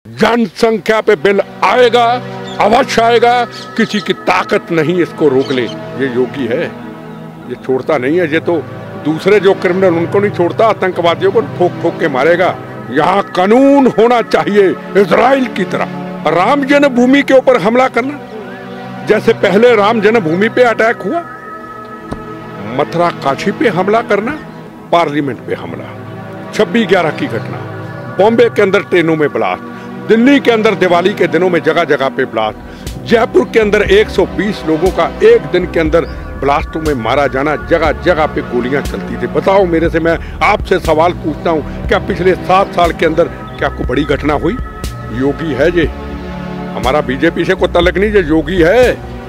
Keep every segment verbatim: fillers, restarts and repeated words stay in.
जनसंख्या पे बिल आएगा, अवश्य आएगा। किसी की ताकत नहीं इसको रोक ले। ये योगी है, ये छोड़ता नहीं है। ये तो दूसरे जो क्रिमिनल उनको नहीं छोड़ता, आतंकवादियों को ठोक ठोक के मारेगा। यहाँ कानून होना चाहिए इजराइल की तरह। राम जन्मभूमि के ऊपर हमला करना, जैसे पहले राम जन्मभूमि पे अटैक हुआ, मथुरा काशी पे हमला करना, पार्लियामेंट पे हमला, छब्बीस ग्यारह की घटना, बॉम्बे के अंदर ट्रेनों में ब्लास्ट, दिल्ली के अंदर दिवाली के दिनों में जगह जगह पे ब्लास्ट, जयपुर के अंदर एक सौ बीस लोगों का एक दिन के अंदर ब्लास्टों में मारा जाना, जगह जगह पे गोलियां चलती थी। बताओ मेरे से, मैं आपसे सवाल पूछता हूं, क्या पिछले सात साल के अंदर क्या कोई बड़ी घटना हुई? योगी है ये, हमारा बीजेपी से कोई तल्लुक नहीं। ये योगी है,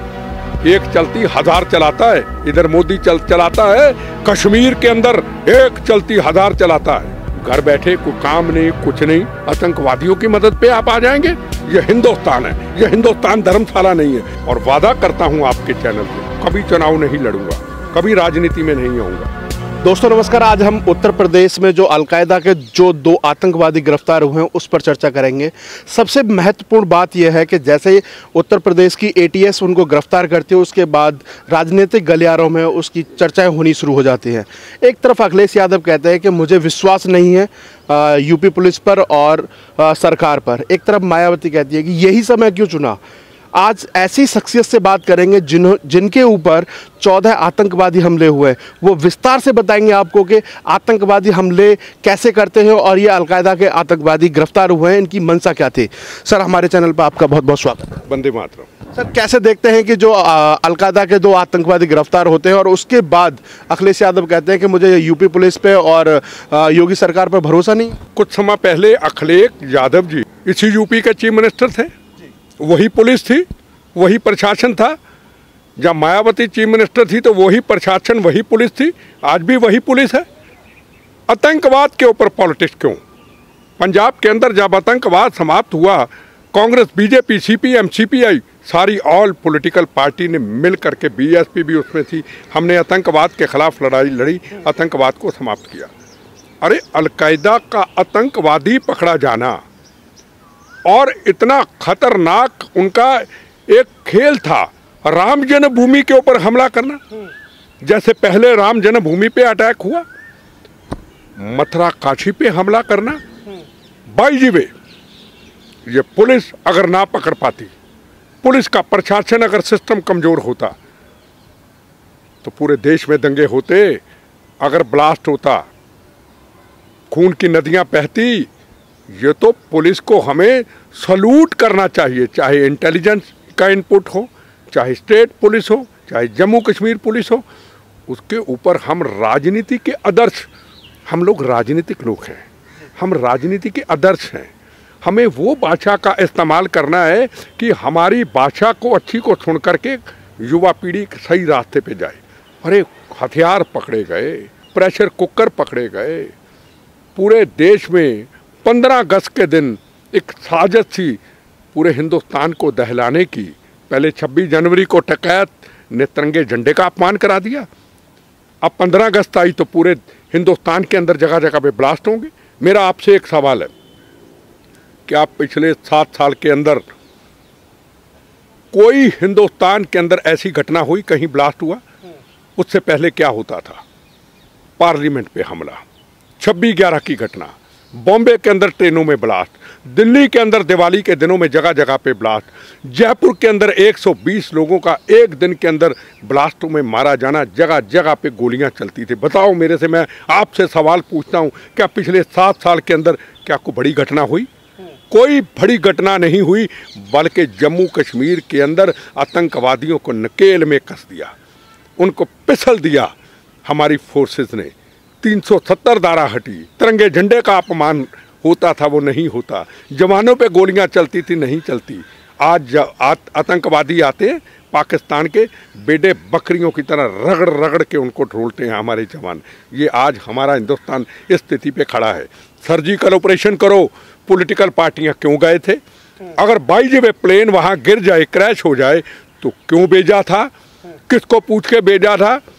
एक चलती हजार चलाता है। इधर मोदी चल चलाता है, कश्मीर के अंदर एक चलती हजार चलाता है। घर बैठे कोई काम नहीं, कुछ नहीं, आतंकवादियों की मदद पे आप आ जाएंगे। ये हिंदुस्तान है, ये हिंदुस्तान धर्मशाला नहीं है। और वादा करता हूं आपके चैनल पे, कभी चुनाव नहीं लड़ूंगा, कभी राजनीति में नहीं आऊंगा। दोस्तों नमस्कार। आज हम उत्तर प्रदेश में जो अलकायदा के जो दो आतंकवादी गिरफ्तार हुए हैं उस पर चर्चा करेंगे। सबसे महत्वपूर्ण बात यह है कि जैसे उत्तर प्रदेश की एटीएस उनको गिरफ्तार करती है, उसके बाद राजनीतिक गलियारों में उसकी चर्चाएं होनी शुरू हो जाती हैं। एक तरफ अखिलेश यादव कहते हैं कि मुझे विश्वास नहीं है यूपी पुलिस पर और आ, सरकार पर। एक तरफ मायावती कहती है कि यही समय क्यों चुना। आज ऐसी शख्सियत से बात करेंगे जिन जिनके ऊपर चौदह आतंकवादी हमले हुए। वो विस्तार से बताएंगे आपको कि आतंकवादी हमले कैसे करते हैं और ये अलकायदा के आतंकवादी गिरफ्तार हुए हैं, इनकी मंशा क्या थी। सर हमारे चैनल पर आपका बहुत बहुत स्वागत है। वंदे मातरम। सर कैसे देखते हैं कि जो अलकायदा के दो आतंकवादी गिरफ्तार होते हैं और उसके बाद अखिलेश यादव कहते हैं कि मुझे यूपी पुलिस पे और योगी सरकार पर भरोसा नहीं। कुछ समय पहले अखिलेश यादव जी इसी यूपी के चीफ मिनिस्टर थे, वही पुलिस थी, वही प्रशासन था। जब मायावती चीफ मिनिस्टर थी तो वही प्रशासन, वही पुलिस थी, आज भी वही पुलिस है। आतंकवाद के ऊपर पॉलिटिक्स क्यों? पंजाब के अंदर जब आतंकवाद समाप्त हुआ, कांग्रेस, बीजेपी, सीपीएम, सीपीआई, सारी ऑल पॉलिटिकल पार्टी ने मिल करके, बीएसपी भी उसमें थी, हमने आतंकवाद के खिलाफ लड़ाई लड़ी, आतंकवाद को समाप्त किया। अरे अलकायदा का आतंकवादी पकड़ा जाना और इतना खतरनाक उनका एक खेल था, राम जन्मभूमि के ऊपर हमला करना, जैसे पहले राम जन्मभूमि पे अटैक हुआ, मथुरा काशी पे हमला करना। बाई जी वे, ये पुलिस अगर ना पकड़ पाती, पुलिस का प्रशासन अगर सिस्टम कमजोर होता तो पूरे देश में दंगे होते, अगर ब्लास्ट होता, खून की नदियां बहती। ये तो पुलिस को हमें सलूट करना चाहिए, चाहे इंटेलिजेंस का इनपुट हो, चाहे स्टेट पुलिस हो, चाहे जम्मू कश्मीर पुलिस हो। उसके ऊपर हम राजनीति के आदर्श, हम लोग राजनीतिक लोग हैं, हम राजनीति के आदर्श हैं। हमें वो भाषा का इस्तेमाल करना है कि हमारी भाषा को अच्छी को सुन करके युवा पीढ़ी सही रास्ते पे जाए। अरे हथियार पकड़े गए, प्रेशर कुकर पकड़े गए, पूरे देश में पंद्रह अगस्त के दिन एक साजिश थी पूरे हिंदुस्तान को दहलाने की। पहले छब्बीस जनवरी को टकैत ने तिरंगे झंडे का अपमान करा दिया, अब पंद्रह अगस्त आई तो पूरे हिंदुस्तान के अंदर जगह जगह पे ब्लास्ट होंगे। मेरा आपसे एक सवाल है, क्या पिछले सात साल के अंदर कोई हिंदुस्तान के अंदर ऐसी घटना हुई कहीं ब्लास्ट हुआ? उससे पहले क्या होता था? पार्लियामेंट पे हमला, छब्बीस ग्यारह की घटना, बॉम्बे के अंदर ट्रेनों में ब्लास्ट, दिल्ली के अंदर दिवाली के दिनों में जगह जगह पे ब्लास्ट, जयपुर के अंदर एक सौ बीस लोगों का एक दिन के अंदर ब्लास्टों में मारा जाना, जगह जगह पे गोलियां चलती थी। बताओ मेरे से, मैं आपसे सवाल पूछता हूं, क्या पिछले सात साल के अंदर क्या कोई बड़ी घटना हुई? कोई बड़ी घटना नहीं हुई, बल्कि जम्मू कश्मीर के अंदर आतंकवादियों को नकेल में कस दिया, उनको पिसल दिया हमारी फोर्सेस ने। तीन सौ सत्तर धारा हटी, तिरंगे झंडे का अपमान होता था वो नहीं होता, जवानों पे गोलियां चलती थी नहीं चलती। आज आतंकवादी आते हैं पाकिस्तान के, बेटे बकरियों की तरह रगड़ रगड़ के उनको ढोलते हैं हमारे जवान। ये आज हमारा हिंदुस्तान इस स्थिति पे खड़ा है। सर्जिकल ऑपरेशन करो, पॉलिटिकल पार्टियां क्यों गए थे? अगर बाई जी वे प्लेन वहां गिर जाए, क्रैश हो जाए तो क्यों भेजा था? किसको पूछ के भेजा था?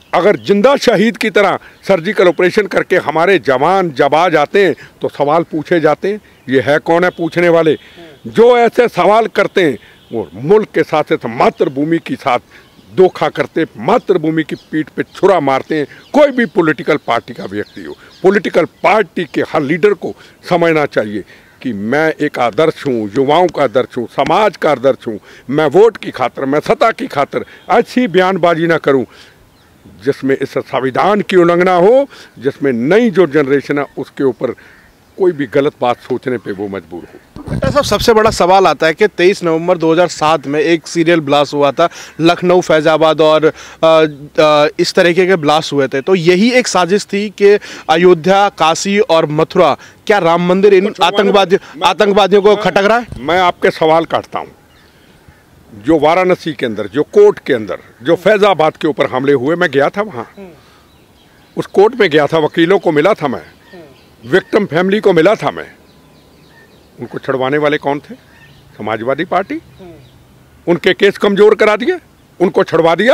अगर जिंदा शहीद की तरह सर्जिकल ऑपरेशन करके हमारे जवान जब आ जाते हैं तो सवाल पूछे जाते हैं। ये है कौन है पूछने वाले? जो ऐसे सवाल करते हैं वो मुल्क के साथ साथ मातृभूमि के साथ धोखा करते, मातृभूमि की पीठ पे छुरा मारते हैं। कोई भी पॉलिटिकल पार्टी का व्यक्ति हो, पॉलिटिकल पार्टी के हर लीडर को समझना चाहिए कि मैं एक आदर्श हूँ, युवाओं का आदर्श हूँ, समाज का आदर्श हूँ। मैं वोट की खातिर, मैं सत्ता की खातिर ऐसी बयानबाजी ना करूँ जिसमें इस संविधान की उल्लंघना हो, जिसमें नई जो जनरेशन है उसके ऊपर कोई भी गलत बात सोचने पे वो मजबूर हो। खट्टर साहब, सबसे बड़ा सवाल आता है कि तेईस नवंबर दो हज़ार सात में एक सीरियल ब्लास्ट हुआ था, लखनऊ, फैजाबाद और आ, आ, इस तरीके के ब्लास्ट हुए थे। तो यही एक साजिश थी कि अयोध्या, काशी और मथुरा, क्या राम मंदिर इन आतंकवादियों आतंकवादियों को खटक रहा है? मैं आपके सवाल काटता हूँ। जो वाराणसी के अंदर, जो कोर्ट के अंदर, जो फैजाबाद के ऊपर हमले हुए, मैं गया था वहाँ, उस कोर्ट में गया था, वकीलों को मिला था मैं, विक्टिम फैमिली को मिला था मैं। उनको छुड़वाने वाले कौन थे? समाजवादी पार्टी। उनके केस कमजोर करा दिए, उनको छुड़वा दिया।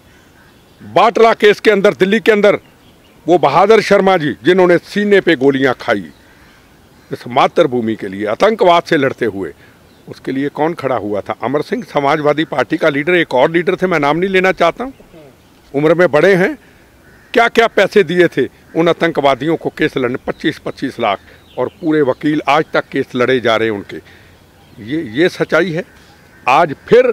बाटला केस के अंदर दिल्ली के अंदर वो बहादुर शर्मा जी जिन्होंने सीने पे गोलियां खाई इस मातृभूमि के लिए, आतंकवाद से लड़ते हुए, उसके लिए कौन खड़ा हुआ था? अमर सिंह, समाजवादी पार्टी का लीडर। एक और लीडर थे, मैं नाम नहीं लेना चाहता हूँ, उम्र में बड़े हैं। क्या क्या पैसे दिए थे उन आतंकवादियों को केस लड़ने, पच्चीस पच्चीस लाख, और पूरे वकील आज तक केस लड़े जा रहे हैं उनके। ये ये सच्चाई है। आज फिर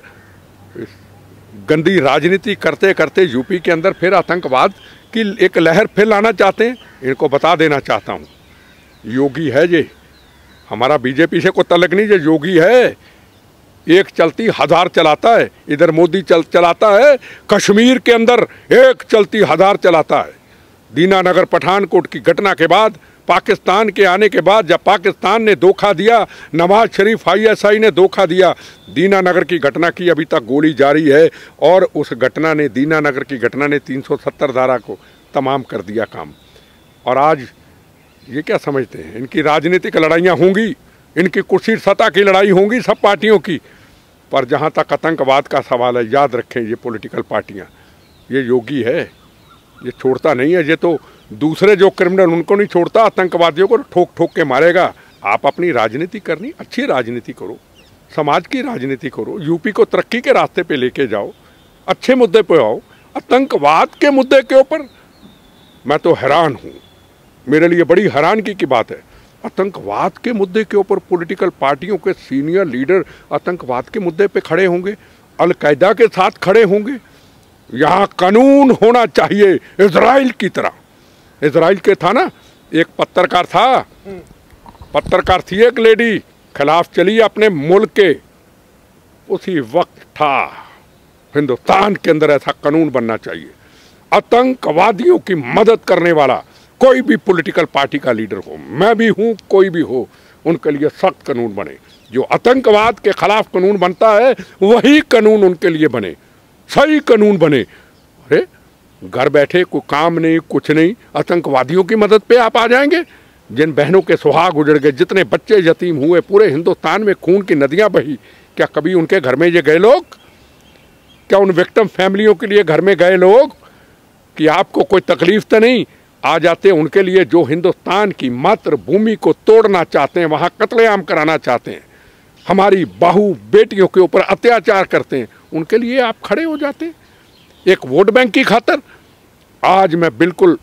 गंदी राजनीति करते करते यूपी के अंदर फिर आतंकवाद की एक लहर फिर लाना चाहते हैं। इनको बता देना चाहता हूँ, योगी है ये, हमारा बीजेपी से कोई तल्लुक नहीं। ये योगी है, एक चलती हजार चलाता है। इधर मोदी चल चलाता है, कश्मीर के अंदर एक चलती हजार चलाता है। दीनानगर पठानकोट की घटना के बाद, पाकिस्तान के आने के बाद, जब पाकिस्तान ने धोखा दिया, नवाज शरीफ आईएसआई ने धोखा दिया, दीनानगर की घटना की अभी तक गोली जारी है। और उस घटना ने, दीनानगर की घटना ने तीन सौ सत्तर धारा को तमाम कर दिया काम। और आज ये क्या समझते हैं, इनकी राजनीतिक लड़ाइयाँ होंगी, इनकी कुर्सी सत्ता की लड़ाई होंगी सब पार्टियों की, पर जहाँ तक आतंकवाद का सवाल है, याद रखें ये पॉलिटिकल पार्टियाँ, ये योगी है, ये छोड़ता नहीं है। ये तो दूसरे जो क्रिमिनल उनको नहीं छोड़ता, आतंकवादियों को ठोक ठोक के मारेगा। आप अपनी राजनीति करनी, अच्छी राजनीति करो, समाज की राजनीति करो, यूपी को तरक्की के रास्ते पे लेके जाओ, अच्छे मुद्दे पे आओ। आतंकवाद के मुद्दे के ऊपर मैं तो हैरान हूँ, मेरे लिए बड़ी हैरानगी की बात है। आतंकवाद के मुद्दे के ऊपर पॉलिटिकल पार्टियों के सीनियर लीडर आतंकवाद के मुद्दे पे खड़े होंगे, अलकायदा के साथ खड़े होंगे। यहाँ कानून होना चाहिए इजराइल की तरह। इजराइल के था ना, एक पत्रकार था, पत्रकार थी एक लेडी, खिलाफ चली अपने मुल्क के, उसी वक्त था हिंदुस्तान के अंदर ऐसा कानून बनना चाहिए। आतंकवादियों की मदद करने वाला कोई भी पॉलिटिकल पार्टी का लीडर हो, मैं भी हूँ, कोई भी हो, उनके लिए सख्त कानून बने। जो आतंकवाद के खिलाफ कानून बनता है वही कानून उनके लिए बने, सही कानून बने। अरे घर बैठे कोई काम नहीं, कुछ नहीं, आतंकवादियों की मदद पे आप आ जाएंगे। जिन बहनों के सुहाग उजड़ गए, जितने बच्चे यतीम हुए, पूरे हिंदुस्तान में खून की नदियां बही, क्या कभी उनके घर में ये गए लोग? क्या उन विक्टिम फैमिलियों के लिए घर में गए लोग कि आपको कोई तकलीफ तो नहीं? आ जाते उनके लिए जो हिंदुस्तान की मातृभूमि को तोड़ना चाहते हैं, वहाँ कत्लेआम कराना चाहते हैं, हमारी बहू बेटियों के ऊपर अत्याचार करते हैं, उनके लिए आप खड़े हो जाते हैं एक वोट बैंक की खातिर। आज मैं बिल्कुल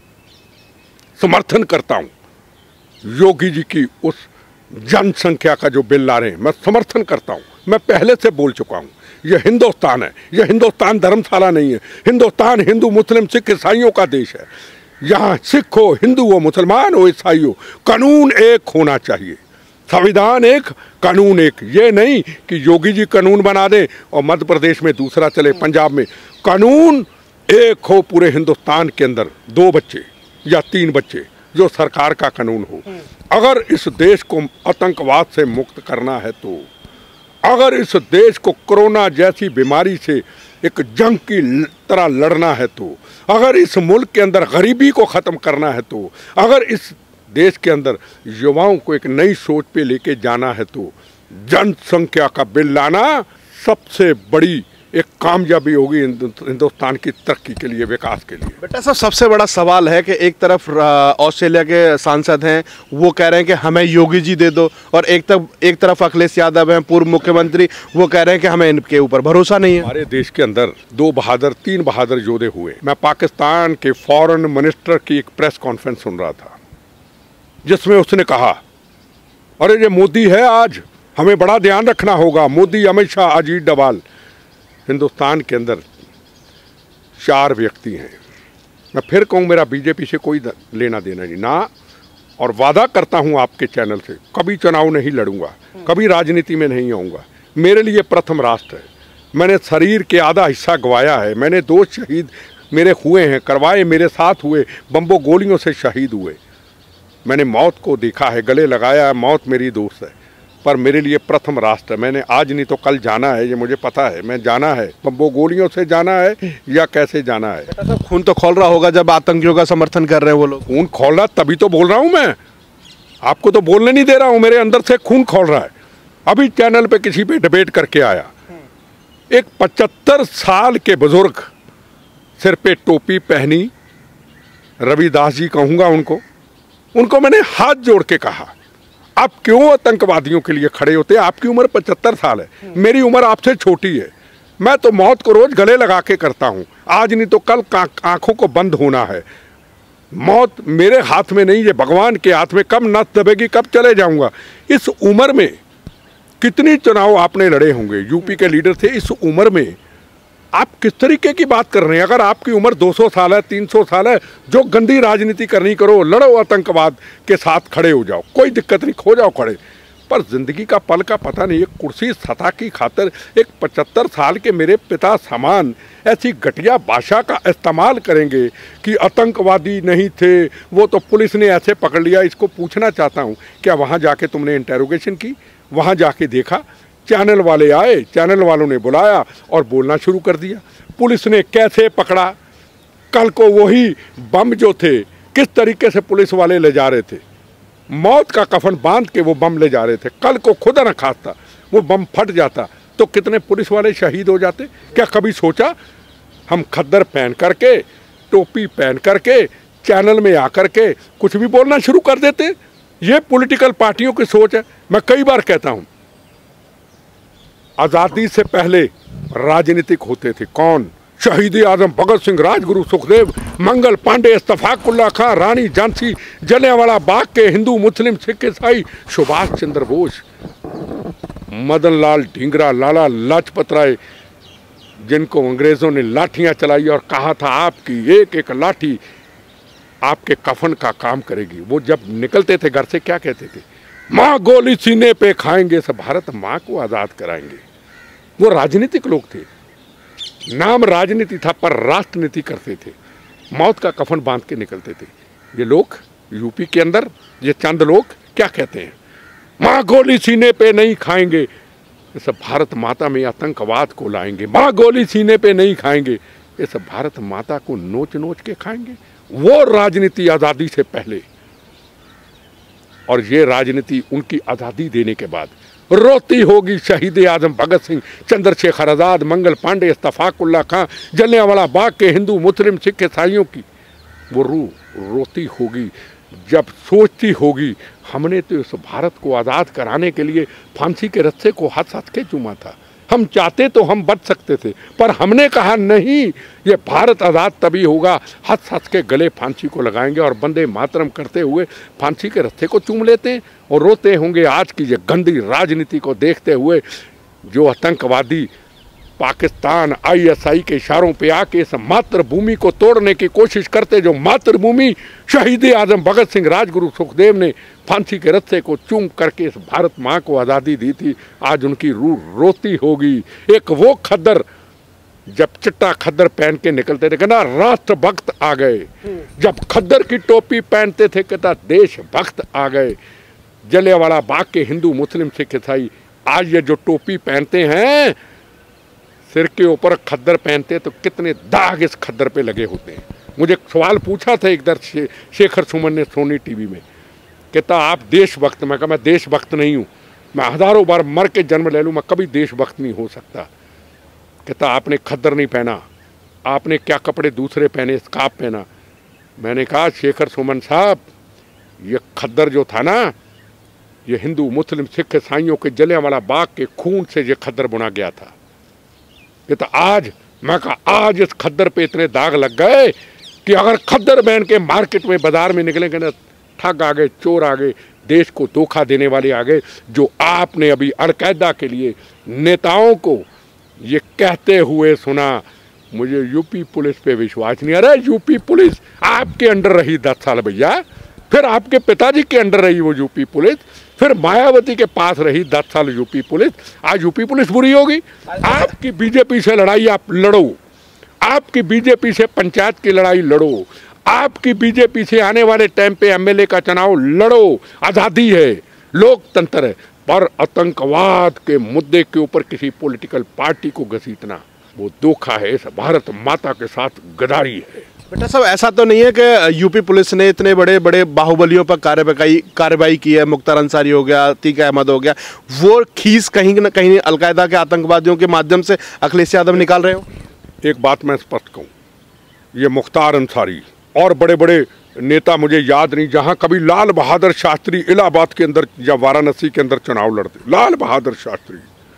समर्थन करता हूँ योगी जी की उस जनसंख्या का जो बिल ला रहे हैं, मैं समर्थन करता हूँ। मैं पहले से बोल चुका हूँ, यह हिंदुस्तान है, यह हिंदुस्तान धर्मशाला नहीं है। हिंदुस्तान हिंदू मुस्लिम सिख ईसाइयों का देश है। यहाँ सिख हो, हिंदू हो, मुसलमान हो, ईसाई हो, कानून एक होना चाहिए, संविधान एक, कानून एक। ये नहीं कि योगी जी कानून बना दें और मध्य प्रदेश में दूसरा चले, पंजाब में। कानून एक हो पूरे हिंदुस्तान के अंदर, दो बच्चे या तीन बच्चे, जो सरकार का कानून हो। अगर इस देश को आतंकवाद से मुक्त करना है, तो अगर इस देश को कोरोना जैसी बीमारी से एक जंग की तरह लड़ना है, तो अगर इस मुल्क के अंदर गरीबी को ख़त्म करना है, तो अगर इस देश के अंदर युवाओं को एक नई सोच पे लेके जाना है, तो जनसंख्या का बिल लाना सबसे बड़ी एक कामयाबी होगी हिंदुस्तान की तरक्की के लिए, विकास के लिए। बेटा साहब, सबसे बड़ा सवाल है कि एक तरफ ऑस्ट्रेलिया के सांसद हैं, वो कह रहे हैं कि हमें योगी जी दे दो, और एक तरफ एक तरफ अखिलेश यादव हैं, पूर्व मुख्यमंत्री, वो कह रहे हैं कि हमें इनके ऊपर भरोसा नहीं है। हमारे देश के अंदर दो बहादुर तीन बहादुर योद्धे हुए। मैं पाकिस्तान के फॉरेन मिनिस्टर की एक प्रेस कॉन्फ्रेंस सुन रहा था, जिसमें उसने कहा, अरे ये मोदी है, आज हमें बड़ा ध्यान रखना होगा। मोदी, अमित शाह, अजीत डोभाल। हिंदुस्तान के अंदर चार व्यक्ति हैं। मैं फिर कहूँ, मेरा बीजेपी से कोई लेना देना नहीं ना, और वादा करता हूँ आपके चैनल से, कभी चुनाव नहीं लड़ूंगा, कभी राजनीति में नहीं आऊँगा। मेरे लिए प्रथम राष्ट्र है। मैंने शरीर के आधा हिस्सा गंवाया है। मैंने दो शहीद मेरे हुए हैं, करवाए, मेरे साथ हुए, बम्बो गोलियों से शहीद हुए। मैंने मौत को देखा है, गले लगाया है, मौत मेरी दोस्त है, पर मेरे लिए प्रथम राष्ट्र है। मैंने आज नहीं तो कल जाना है, ये मुझे पता है। मैं जाना है, बम्बो गोलियों से जाना है या कैसे जाना है। खून तो खोल रहा होगा जब आतंकियों का समर्थन कर रहे हैं वो लोग। खून खोल रहा, तभी तो बोल रहा हूँ मैं। आपको तो बोलने नहीं दे रहा हूँ, मेरे अंदर से खून खोल रहा है। अभी चैनल पे किसी पे डिबेट करके आया, एक पचहत्तर साल के बुजुर्ग, सिर पे टोपी पहनी, रविदास जी कहूँगा उनको, उनको मैंने हाथ जोड़ के कहा, आप क्यों आतंकवादियों के लिए खड़े होते? आपकी उम्र पचहत्तर साल है, मेरी उम्र आपसे छोटी है। मैं तो मौत को रोज गले लगा के करता हूं, आज नहीं तो कल आंखों को बंद होना है। मौत मेरे हाथ में नहीं है, भगवान के हाथ में। कब नस दबेगी, कब चले जाऊंगा। इस उम्र में कितनी चुनाव आपने लड़े होंगे, यूपी के लीडर थे। इस उम्र में आप किस तरीके की बात कर रहे हैं? अगर आपकी उम्र दो सौ साल है, तीन सौ साल है, जो गंदी राजनीति करनी करो, लड़ो, आतंकवाद के साथ खड़े हो जाओ, कोई दिक्कत नहीं, खो जाओ खड़े। पर जिंदगी का पल का पता नहीं, एक कुर्सी सत्ता की खातिर एक पचहत्तर साल के मेरे पिता समान ऐसी घटिया भाषा का इस्तेमाल करेंगे कि आतंकवादी नहीं थे, वो तो पुलिस ने ऐसे पकड़ लिया। इसको पूछना चाहता हूँ, क्या वहाँ जाके तुमने इंटेरोगेशन की? वहाँ जाके देखा? चैनल वाले आए, चैनल वालों ने बुलाया और बोलना शुरू कर दिया। पुलिस ने कैसे पकड़ा? कल को वही बम जो थे, किस तरीके से पुलिस वाले ले जा रहे थे, मौत का कफन बांध के वो बम ले जा रहे थे। कल को खुदा न खास्ता वो बम फट जाता तो कितने पुलिस वाले शहीद हो जाते? क्या कभी सोचा? हम खद्दर पहन करके, टोपी पहन करके, चैनल में आकर के कुछ भी बोलना शुरू कर देते। ये पॉलिटिकल पार्टियों की सोच है। मैं कई बार कहता हूं, आजादी से पहले राजनीतिक होते थे कौन? शहीद आजम भगत सिंह, राजगुरु सुखदेव, मंगल पांडे, इस्तफाकुल्ला खां, रानी झांसी, जलियांवाला बाग के हिंदू, मुस्लिम, सिख, ईसाई, सुभाष चंद्र बोस, मदन लाल ढींगरा, लाला लाजपत राय, जिनको अंग्रेजों ने लाठियां चलाई और कहा था आपकी एक एक लाठी आपके कफन का काम करेगी। वो जब निकलते थे घर से क्या कहते थे? माँ गोली सीने पे खाएंगे, सब भारत माँ को आजाद कराएंगे। वो राजनीतिक लोग थे, नाम राजनीति था पर राष्ट्रनीति करते थे। मौत का कफन बांध के निकलते थे। ये लोग यूपी के अंदर, ये चंद लोग क्या कहते हैं? माँ गोली सीने पे नहीं खाएंगे, ये सब भारत माता में आतंकवाद को लाएंगे। माँ गोली सीने पे नहीं खाएंगे, ये सब भारत माता को नोच नोच के खाएंगे। वो राजनीति आज़ादी से पहले, और ये राजनीति उनकी आज़ादी देने के बाद रोती होगी शहीद आजम भगत सिंह, चंद्रशेखर आज़ाद, मंगल पांडे, इस्तफाकुल्ला खां, जलियांवाला बाग के हिंदू, मुस्लिम, सिख, ईसाइयों की। वो रू रोती होगी जब सोचती होगी हमने तो इस भारत को आज़ाद कराने के लिए फांसी के रस्से को हंस हंस के चूमा था। हम चाहते तो हम बच सकते थे, पर हमने कहा नहीं, ये भारत आज़ाद तभी होगा हंस हंस के गले फांसी को लगाएंगे और वंदे मातरम करते हुए फांसी के रस्ते को चूम लेते हैं और रोते होंगे आज की ये गंदी राजनीति को देखते हुए। जो आतंकवादी पाकिस्तान आईएसआई के इशारों पे आके इस मातृभूमि को तोड़ने की कोशिश करते, जो मातृभूमि शहीद आजम भगत सिंह, राजगुरु सुखदेव ने फांसी के रस्से को चूम करके इस भारत माँ को आज़ादी दी थी, आज उनकी रूह रोती होगी। एक वो खद्दर जब चिट्टा खद्दर पहन के निकलते थे, कहना राष्ट्रभक्त आ गए। जब खद्दर की टोपी पहनते थे, कहता देशभक्त आ गए। जलियांवाला बाग के हिंदू, मुस्लिम, सिख, ईसाई आज ये जो टोपी पहनते हैं, सिर के ऊपर खद्दर पहनते तो कितने दाग इस खद्दर पे लगे होते हैं। मुझे सवाल पूछा था एक दर शे, शेखर सुमन ने सोनी टीवी में, कहता आप देशभक्त। मैं कहा मैं देशभक्त नहीं हूँ, मैं हजारों बार मर के जन्म ले लूँ, मैं कभी देशभक्त नहीं हो सकता। कहता आपने खद्दर नहीं पहना, आपने क्या कपड़े दूसरे पहने, स्कार्फ पहना। मैंने कहा शेखर सुमन साहब, ये खद्दर जो था ना, ये हिंदू मुस्लिम सिख ईसाइयों के जलियांवाला बाग के खून से ये खद्दर बुना गया था। कहता आज, मैं कहा आज इस खद्दर पे इतने दाग लग गए कि अगर खद्दर पहन के मार्केट में बाजार में निकलेंगे ना, ठग आ गए, चोर आ गए, देश को धोखा देने वाले आ गए। जो आपने अभी अलकायदा के लिए नेताओं को ये कहते हुए सुना, मुझे यूपी पुलिस पे विश्वास नहीं। अरे यूपी पुलिस आपके अंडर रही दस साल भैया, फिर आपके पिताजी के अंडर रही वो यूपी पुलिस, फिर मायावती के पास रही दस साल यूपी पुलिस। आज यूपी पुलिस बुरी होगी? आपकी बीजेपी से लड़ाई आप लड़ो, आपकी बीजेपी से पंचायत की लड़ाई लड़ो, आपकी बीजेपी से आने वाले टाइम पे एमएलए का चुनाव लड़ो। आज़ादी है, लोकतंत्र है, पर आतंकवाद के मुद्दे के ऊपर किसी पॉलिटिकल पार्टी को घसीटना वो धोखा है, इस भारत माता के साथ गद्दारी है। बेटा साहब, ऐसा तो नहीं है कि यूपी पुलिस ने इतने बड़े बड़े बाहुबलियों पर कार्रवाई कार्रवाई की है, मुख्तार अंसारी हो गया, अतीक अहमद हो गया, वो खीस कहीं न कहीं अलकायदा के आतंकवादियों के माध्यम से अखिलेश यादव निकाल रहे हो? एक बात मैं स्पष्ट कहूँ, ये मुख्तार अंसारी और बड़े बड़े नेता मुझे याद नहीं जहाँ कभी लाल बहादुर शास्त्री इलाहाबाद के अंदर या वाराणसी के अंदर चुनाव लड़ते, लाल बहादुर शास्त्री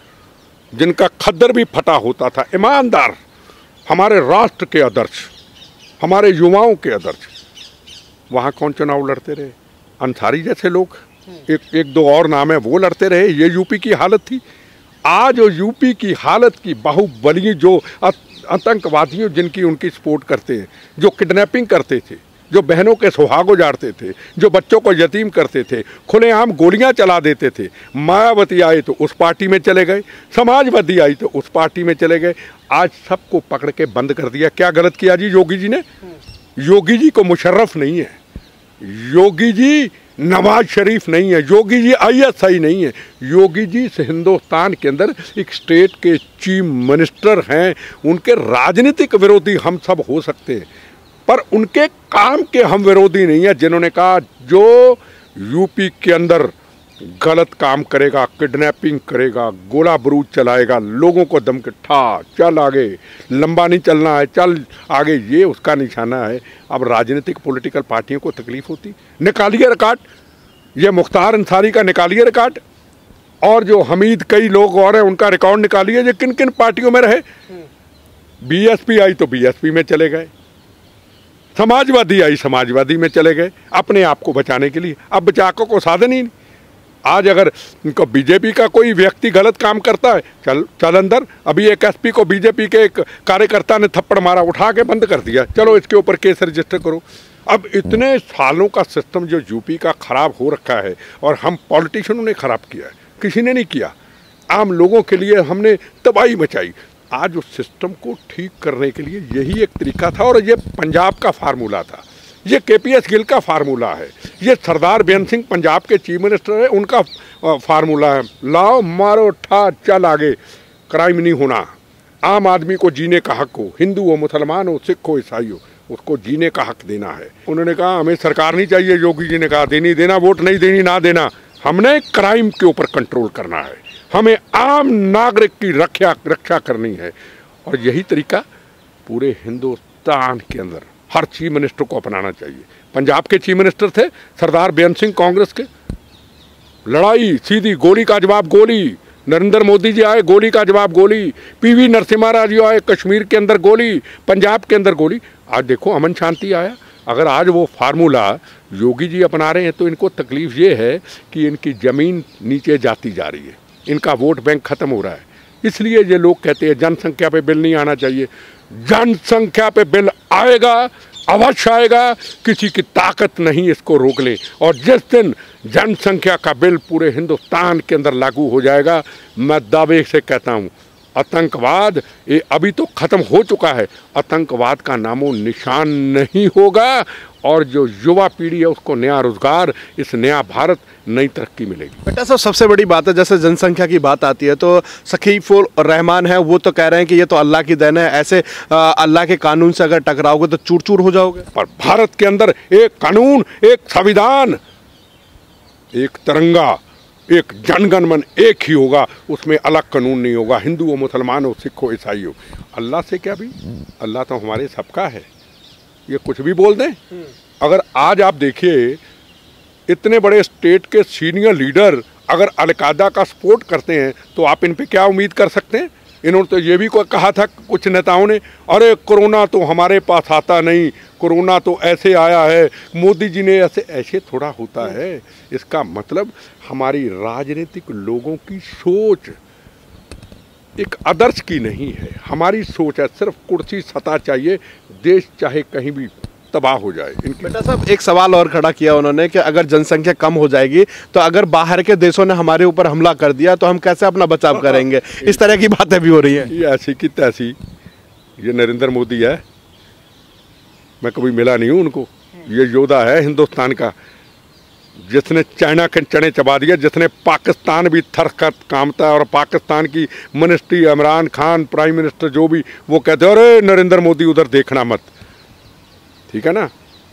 जिनका खद्दर भी फटा होता था, ईमानदार, हमारे राष्ट्र के आदर्श, हमारे युवाओं के आदर्श, वहाँ कौन चुनाव लड़ते रहे? अंसारी जैसे लोग, एक एक दो और नाम है, वो लड़ते रहे। ये यूपी की हालत थी। आज यूपी की हालत की बाहुबली जो आतंकवादियों जिनकी उनकी सपोर्ट करते हैं, जो किडनैपिंग करते थे, जो बहनों के सुहाग उजाड़ते थे, जो बच्चों को यतीम करते थे, खुलेआम गोलियां चला देते थे। मायावती आई तो उस पार्टी में चले गए, समाजवादी आई तो उस पार्टी में चले गए। आज सबको पकड़ के बंद कर दिया। क्या गलत किया जी योगी जी ने? योगी जी को मुशर्रफ नहीं है, योगी जी नवाज शरीफ नहीं है, योगी जी आईएसआई नहीं है, योगी जी हिंदुस्तान के अंदर एक स्टेट के चीफ मिनिस्टर हैं। उनके राजनीतिक विरोधी हम सब हो सकते हैं, पर उनके काम के हम विरोधी नहीं है। जिन्होंने कहा जो यूपी के अंदर गलत काम करेगा, किडनैपिंग करेगा, गोला बारूद चलाएगा, लोगों को दम के ठा चल आगे, लंबा नहीं चलना है, चल आगे, ये उसका निशाना है। अब राजनीतिक पॉलिटिकल पार्टियों को तकलीफ होती, निकालिए रिकॉर्ड, ये मुख्तार अंसारी का निकालिए रिकॉर्ड, और जो हमीद कई लोग और हैं उनका रिकॉर्ड निकालिए, ये किन किन पार्टियों में रहे। बीएसपी आई तो बीएसपी में चले गए, समाजवादी आई समाजवादी में चले गए, अपने आप को बचाने के लिए। अब बचाने को साधन ही नहीं। आज अगर इनको बीजेपी का कोई व्यक्ति गलत काम करता है, चल चल अंदर। अभी एक एसपी को बीजेपी के एक कार्यकर्ता ने थप्पड़ मारा, उठा के बंद कर दिया, चलो इसके ऊपर केस रजिस्टर करो। अब इतने सालों का सिस्टम जो यूपी का खराब हो रखा है, और हम पॉलिटिशियनों ने खराब किया है, किसी ने नहीं किया। आम लोगों के लिए हमने तबाही मचाई। आज उस सिस्टम को ठीक करने के लिए यही एक तरीका था, और ये पंजाब का फार्मूला था, ये केपीएस गिल का फार्मूला है, ये सरदार बेअंत सिंह पंजाब के चीफ मिनिस्टर है, उनका फार्मूला है। लाओ मारो ठा चल आगे, क्राइम नहीं होना, आम आदमी को जीने का हक हो, हिंदू हो, मुसलमान हो, सिख हो, ईसाई हो, उसको जीने का हक देना है। उन्होंने कहा हमें सरकार नहीं चाहिए, योगी जी ने कहा देनी देना, वोट नहीं देनी ना देना, हमने क्राइम के ऊपर कंट्रोल करना है, हमें आम नागरिक की रक्षा रक्षा करनी है। और यही तरीका पूरे हिंदुस्तान के अंदर हर चीफ मिनिस्टर को अपनाना चाहिए। पंजाब के चीफ मिनिस्टर थे सरदार बेअंत सिंह कांग्रेस के, लड़ाई सीधी, गोली का जवाब गोली। नरेंद्र मोदी जी आए, गोली का जवाब गोली। पीवी नरसिम्हा राव जी आए, कश्मीर के अंदर गोली, पंजाब के अंदर गोली। आज देखो अमन शांति आया। अगर आज वो फार्मूला योगी जी अपना रहे हैं तो इनको तकलीफ ये है कि इनकी ज़मीन नीचे जाती जा रही है, इनका वोट बैंक खत्म हो रहा है। इसलिए ये लोग कहते हैं जनसंख्या पे बिल नहीं आना चाहिए। जनसंख्या पे बिल आएगा, अवश्य आएगा, किसी की ताकत नहीं इसको रोक ले। और जिस दिन जनसंख्या का बिल पूरे हिंदुस्तान के अंदर लागू हो जाएगा, मैं दावे से कहता हूँ आतंकवाद ये अभी तो ख़त्म हो चुका है, आतंकवाद का नामो निशान नहीं होगा, और जो युवा पीढ़ी है उसको नया रोजगार, इस नया भारत, नई तरक्की मिलेगी। बेटा साहब, सबसे बड़ी बात है, जैसे जनसंख्या की बात आती है तो सकीफुल रहमान है, वो तो कह रहे हैं कि ये तो अल्लाह की देन है, ऐसे अल्लाह के कानून से अगर टकराओगे तो चूर चूर हो जाओगे। पर भारत के अंदर एक कानून, एक संविधान, एक तिरंगा, एक जनगण मन एक ही होगा, उसमें अलग कानून नहीं होगा, हिंदू हो, मुसलमान हो, सिख हो, ईसाई हो। अल्लाह से क्या भी, अल्लाह तो हमारे सबका है, ये कुछ भी बोल दें। अगर आज आप देखिए इतने बड़े स्टेट के सीनियर लीडर अगर अलकायदा का सपोर्ट करते हैं तो आप इन पे क्या उम्मीद कर सकते हैं। इन्होंने तो ये भी कहा था कुछ नेताओं ने, अरे कोरोना तो हमारे पास आता नहीं, कोरोना तो ऐसे आया है, मोदी जी ने ऐसे। ऐसे थोड़ा होता है। इसका मतलब हमारी राजनीतिक लोगों की सोच एक आदर्श की नहीं है। हमारी सोच है सिर्फ कुर्सी सत्ता चाहिए, देश चाहे कहीं भी तबाह हो जाए। इनकी बेटा साहब एक सवाल और खड़ा किया उन्होंने कि अगर जनसंख्या कम हो जाएगी तो अगर बाहर के देशों ने हमारे ऊपर हमला कर दिया तो हम कैसे अपना बचाव करेंगे, इस तरह की बातें भी हो रही हैं। ये ऐसी की तैसी, ये नरेंद्र मोदी है, मैं कभी मिला नहीं हूँ उनको। ये योद्धा है हिंदुस्तान का, जिसने चाइना के चने चबा दिया, जिसने पाकिस्तान भी थर कर कामता है। और पाकिस्तान की ministry, Imran Khan prime minister जो भी, वो कहते हैं अरे नरेंद्र मोदी उधर देखना मत, ठीक है ना।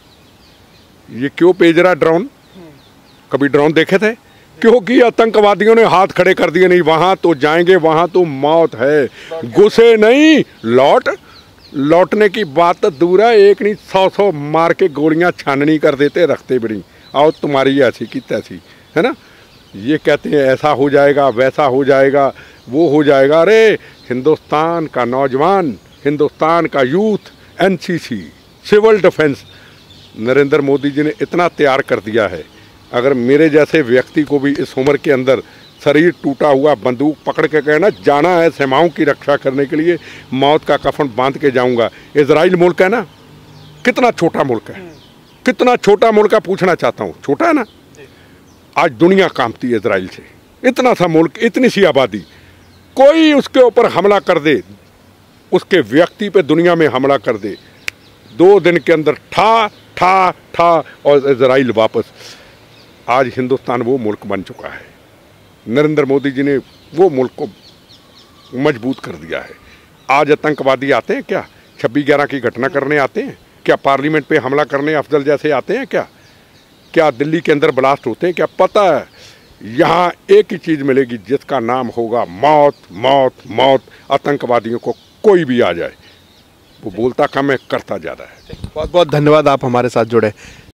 ये क्यों भेज रहा ड्रोन, कभी ड्रोन देखे थे? क्योंकि आतंकवादियों ने हाथ खड़े कर दिए, नहीं वहां तो जाएंगे, वहां तो मौत है, घुसे नहीं लौट लौटने की बात तो दूर है, एक नहीं सौ सौ मार के गोलियां छाननी कर देते, रखते बड़ी और तुम्हारी ऐसी की तैसी, है ना। ये कहते हैं ऐसा हो जाएगा, वैसा हो जाएगा, वो हो जाएगा। अरे हिंदुस्तान का नौजवान, हिंदुस्तान का youth, NCC, civil defence Narendra Modi ji ने इतना तैयार कर दिया है। अगर मेरे जैसे व्यक्ति को भी इस उम्र के अंदर शरीर टूटा हुआ बंदूक पकड़ के कहना जाना है सीमाओं की रक्षा करने के लिए, मौत का कफन बांध के जाऊंगा। इजराइल मुल्क है ना, कितना छोटा मुल्क है, कितना छोटा मुल्क है, पूछना चाहता हूँ, छोटा है ना। आज दुनिया कांपती है इजराइल से, इतना सा मुल्क, इतनी सी आबादी, कोई उसके ऊपर हमला कर दे, उसके व्यक्ति पे दुनिया में हमला कर दे, दो दिन के अंदर ठा ठा ठा और इजराइल वापस। आज हिंदुस्तान वो मुल्क बन चुका है, नरेंद्र मोदी जी ने वो मुल्क को मजबूत कर दिया है। आज आतंकवादी आते हैं क्या, छब्बीस ग्यारह की घटना करने आते हैं क्या, पार्लियामेंट पे हमला करने अफजल जैसे आते हैं क्या, क्या दिल्ली के अंदर ब्लास्ट होते हैं क्या? पता है यहाँ एक ही चीज़ मिलेगी जिसका नाम होगा मौत, मौत, मौत। आतंकवादियों को कोई भी आ जाए, वो बोलता कम है, करता ज़्यादा है। बहुत बहुत धन्यवाद, आप हमारे साथ जुड़े।